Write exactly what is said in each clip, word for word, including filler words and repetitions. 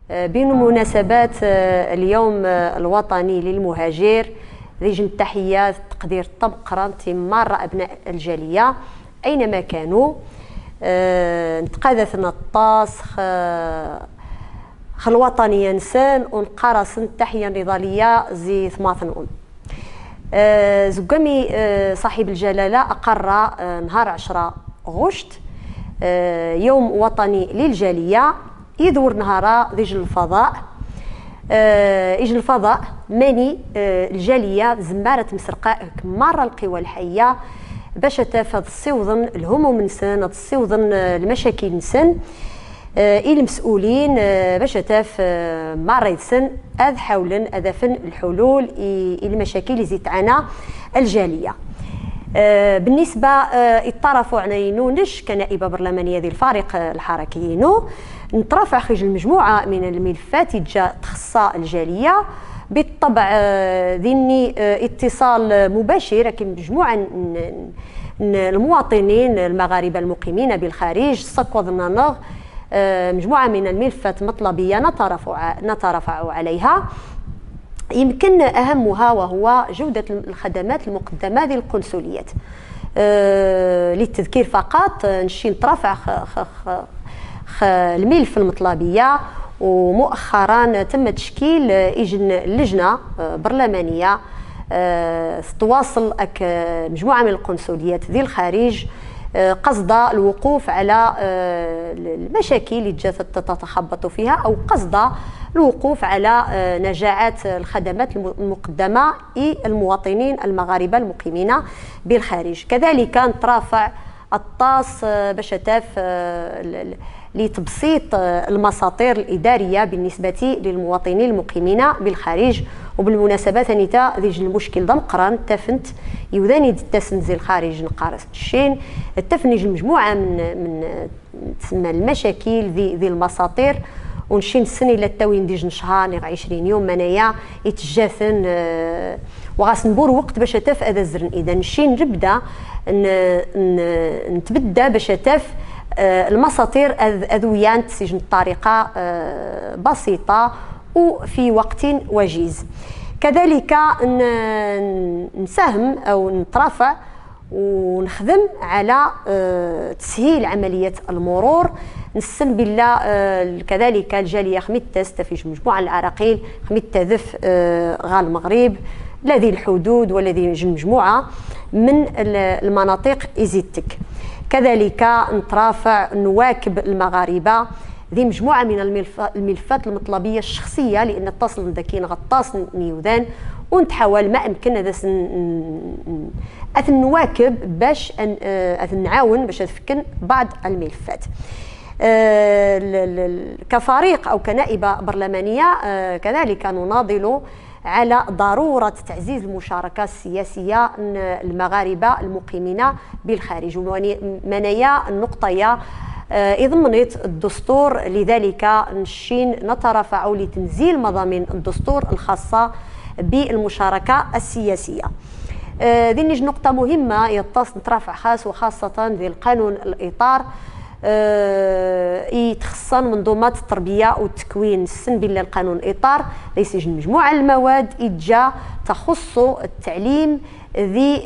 بمناسبة اليوم الوطني للمهاجر، ذي التحيات تقدير طب قرانتي مرة أبناء الجالية أينما كانوا. نتقاذثنا الطاس خل وطني ينسان ونقارس التحية النضالية زي ثماثن أم زقامي صاحب الجلالة أقر نهار عشرة غشت يوم وطني للجالية، يدور نهار ذي الفضاء يجي الفضاء ماني الجالية زمارة مسرقاء مرة القوى الحية باش تفاد الصوضن الهموم نسن الصوضن المشاكل نسن إلى المسؤولين باش تاف مرة يسن أذ حولا أذفن الحلول إلى المشاكل اللي زيتعنا الجالية. بالنسبة اطرفوا عنينو نش كنائبة برلمانية ذي الفريق الحركيينو نترافع خرج المجموعة من الملفات جا تخصى الجالية بالطبع ذني اتصال مباشر كم مجموعة المواطنين المغاربة المقيمين بالخارج سقوضنا مجموعة من الملفات مطلبية نترافع نترافع عليها، يمكن أهمها وهو جودة الخدمات المقدمة ذي القنصليات. أه للتذكير فقط نشي نترافع الملف المطلبية، ومؤخرا تم تشكيل إجن لجنة برلمانية أه تواصل أك مجموعة من القنصليات ذي الخارج قصد الوقوف على المشاكل اللي جات تتخبط فيها، أو قصد الوقوف على نجاعات الخدمات المقدمة للمواطنين المغاربة المقيمين بالخارج. كذلك نترافع الطاس باش تاف لتبسيط المساطير الإدارية بالنسبة للمواطنين المقيمين بالخارج. وبالمناسبة ثانيتا ذي المشكل ضم قران تفنت يوذاني تسنزل الخارج نقارس الشين تفنج المجموعة من من تسمى المشاكل ذي ذي المساطير، ونشين السنة إلى التوين ديج نشهر عشرين يوم منايا يتجاثن أه وغاس نبور وقت باش تاف هذا الزرن. إذا نشين نبدا نتبدا باش تاف أه المساطير أذويان تسجن الطريقة أه بسيطة وفي وقت وجيز. كذلك نساهم أو نترافع ونخدم على تسهيل عملية المرور. نسن بالله كذلك الجالية خميت تستفيج مجموعة العراقيل خميت تذف غال المغرب الذي الحدود والذي مجموعة من المناطق إزيتك. كذلك نترافع نواكب المغاربة ذي مجموعة من الملفات المطلبية الشخصية، لأن اتصل ذكين غطاس نيوذان ونتحاول ما أمكن هذا أثن نواكب باش أثن نعاون باش نفكن بعض الملفات. كفريق أو كنائبة برلمانية كذلك نناضل على ضرورة تعزيز المشاركة السياسية المغاربة المقيمين بالخارج. ومنايا النقطة إضمنت الدستور، لذلك نشين نترافع لتنزيل مضامين الدستور الخاصة بالمشاركة السياسية. ذي نج نقطة مهمة يتصل نترافع خاص وخاصة ذي القانون الإطار يتخصن منظومات التربية والتكوين. السن بالله القانون الإطار ليس مجموعة المواد إجا تخص التعليم ذي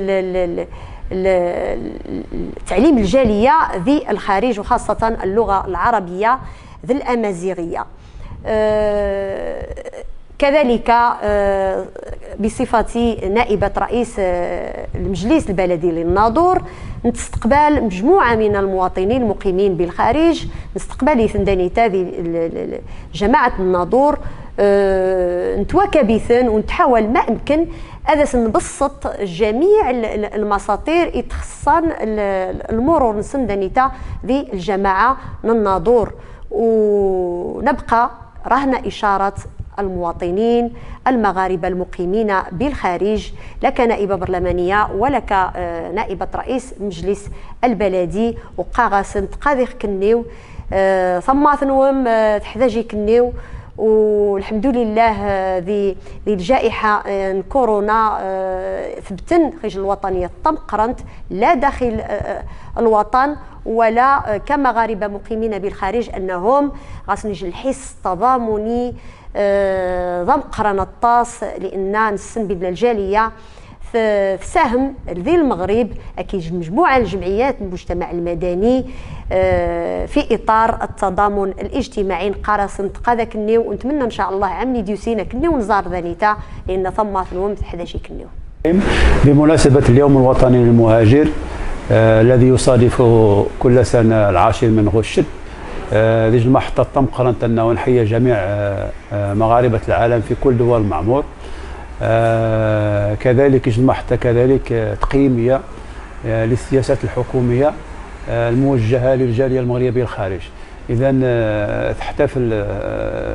التعليم الجالية ذي الخارج وخاصة اللغة العربية ذي الأمازيغية. أه كذلك أه بصفتي نائبة رئيس المجلس البلدي للناظور نستقبل مجموعة من المواطنين المقيمين بالخارج، نستقبل ثندانيتا ذي جماعة الناظور أه نتواكبيثن ونتحاول ما أمكن هذا نبسط جميع المساطير يتخصن المرور نسندنيتا ذي الجماعة من الناظور، ونبقى رهن إشارة المواطنين المغاربة المقيمين بالخارج لا كنائبة برلمانية ولا كنائبة رئيس مجلس البلدي وقاغسن تقاذيخ كنيو ثم ثنوم تحتاجي كنيو. والحمد لله ذي ذي الجائحة كورونا ثبتن خرج الوطنية طم قرنت لا داخل الوطن ولا كمغاربه مقيمين بالخارج انهم خاصني الحس التضامني ضم قرن الطاس لان نسن بين الجاليه في سهم ذي المغرب اكيد مجموعه الجمعيات المجتمع المدني في اطار التضامن الاجتماعي نقارس نتقاذا كنيو ونتمنى ان شاء الله عمني ديوسينا كنيو نزار ذانيتا لان ثم ثنوم حداشي كنيو. بمناسبه اليوم الوطني للمهاجر آه الذي يصادف كل سنه العاشر من غشت هذه آه المحطه تم قرنت انه نحيي جميع آه مغاربه العالم في كل دول المعمور. آه كذلك جمعت كذلك آه تقييميه آه للسياسات الحكوميه آه الموجهه للجاليه المغربيه بالخارج. اذا آه تحتفل آه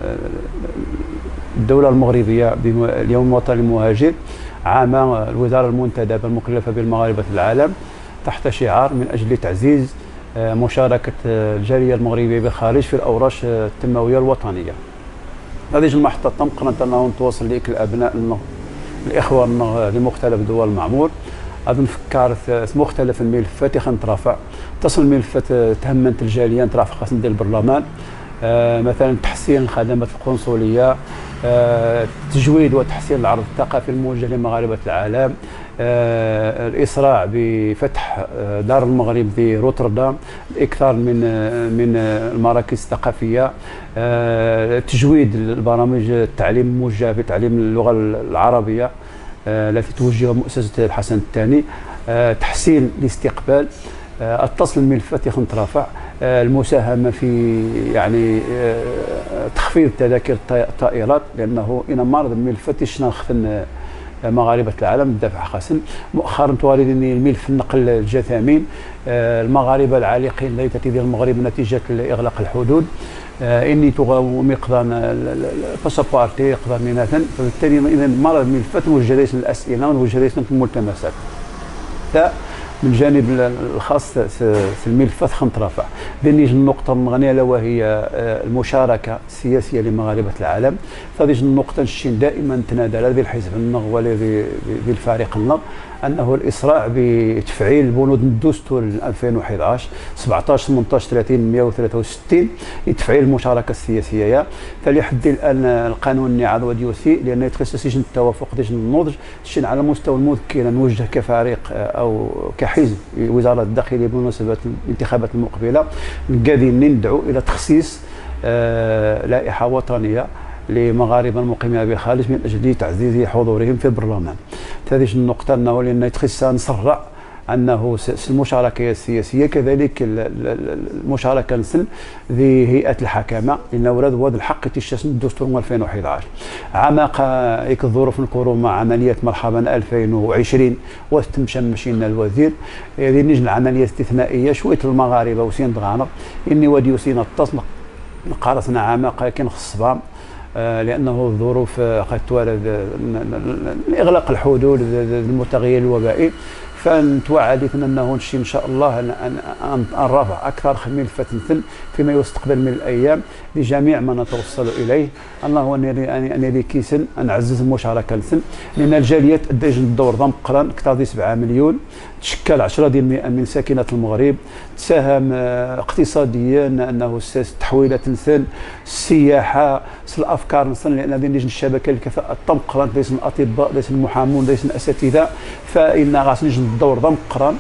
الدوله المغربيه باليوم الوطني للمهاجر عام الوزاره المنتدبه المكلفه بالمغاربه العالم تحت شعار من اجل تعزيز آه مشاركه آه الجاليه المغربيه بالخارج في الاوراش آه التنمويه الوطنيه. هذه المحطة تم قرنت أنه توصل لك الأبناء الإخوة لمختلف دول المعمور. أظن فكرت مختلف الملفات خن ترافع تصل ملفات تهمنت الجالية ترافع خاصة ديال البرلمان آه مثلا تحسين الخدمات القنصلية آه تجويد وتحسين العرض الثقافي الموجه لمغاربة العالم آه الإسراع بفتح آه دار المغرب في روتردام الإكثار من آه من آه المراكز الثقافية آه تجويد البرامج التعليم الموجهة في تعليم اللغة العربية آه التي توجهها مؤسسة الحسن الثاني آه تحسين الاستقبال آه اتصل الملفات يخن ترافع آه المساهمة في يعني آه تخفيض تذاكر الطائرات لأنه إن مرض الملفات يشنا خفن مغاربة العالم الدفع خاصن مؤخرا تواردني الملف النقل الجثامين آه المغاربة العالقين ليتة ديال المغرب نتيجة إغلاق الحدود آه إني تغاو مقدان الباسابورتي يقدر مناثا فبالتالي إذا مرض الملفات موجه ليس الأسئلة وموجه ليس الملتمسات. من جانب الخاص في الملفات خمس رافع بنيج النقطة المغنية له وهي المشاركة السياسية لمغاربة العالم. فهذه النقطة نشين دائما تنادى لا بالحزب النغ ولا بالفريق النغ أنه الإسراع بتفعيل بنود الدستور ألفين وأحد عشر سبعطاش ثمنطاش ثلاثين مئة وثلاثة وستين لتفعيل المشاركة السياسية. فلحد الآن القانون نعاد وديوسي لأنه يتخصص يجن التوافق ديال النضج تشين على مستوى المذكرة نوجه كفريق أو كحزب وزارة الداخلية بمناسبة الانتخابات المقبلة قاعدين ندعو إلى تخصيص آه لائحة وطنية لمغاربه المقيمين بالخارج من اجل تعزيز حضورهم في البرلمان. هذه النقطه انه لان يتخص نسرع انه المشاركه السياسيه كذلك المشاركه نسن ذي هيئه الحكامه لان ورد هذا الحق تشاس الدستور ألفين وأحد عشر عمق هيك الظروف نكونوا مع عمليه مرحبا ألفين وعشرين وتمشى مشينا الوزير هذه نجي العمليه استثنائيه شويه المغاربه وسين دغانر اني ودي وسين اتصل قارصنا عمق كان خصبام آه لانه الظروف قد توالد اغلاق الحدود المتغير الوبائي فنتوعدتنا انه نشي ان شاء الله ان نرفع اكثر ملفات فيما يستقبل من الايام لجميع ما نتوصل اليه انه ان كيسن نعزز المشاركه نسن لان الجاليات ادى الدور ضم قران اكثر من سبعة مليون تشكل عشرة بالمئة من ساكنه المغرب تساهم اقتصاديا انه تحويلات نسن السياحه الافكار نسن لان هذه الشبكه الكفاءه تم قران ليس الاطباء ليس المحامون ليس الاساتذه فان غاس نجي الدور ضم قران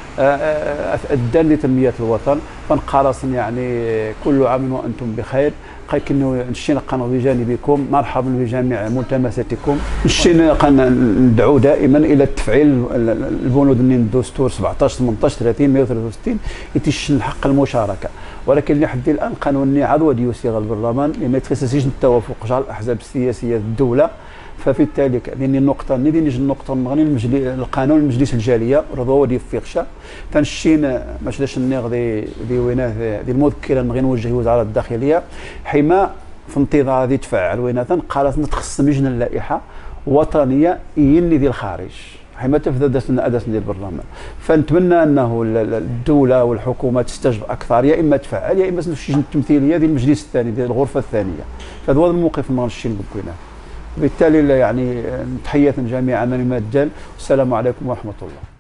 ادى لتنميه الوطن فنقارص يعني كل عام وانتم بخير كنو نشينا قناه بجانبكم مرحبا بجميع ملتمساتكم نشينا ندعو دائما الى تفعيل البنود من الدستور سبعطاش ثمنطاش ثلاثين مئة وثلاثة وستين يتشن حق المشاركه ولكن لحد الان قانون النعاد ودي يصيغ البرلمان لان يتخصص التوافق على الاحزاب السياسيه الدوله فبالتالي لان النقطه نيجي نجي النقطه نغني القانون المجلس الجاليه رضوا ودي فيقشا فنشين ماشلاش النيغ دي دي ويناه دي المذكره نغي نوجه وزاره الداخليه حما في انتظار هذه تفعل ويناه قالت نتخصص مجنى اللائحه وطنيه يني ديال الخارج حما تفددت لنا اداه ديال البرلمان فنتمنى انه الدوله والحكومه تستجب اكثر يا اما تفعل يا اما شي التمثيليه ديال المجلس الثاني ديال الغرفه الثانيه فهذا هو الموقف اللي نمشي بكويناه. بالتالي يعني تحية جميعا من المجال والسلام عليكم ورحمة الله.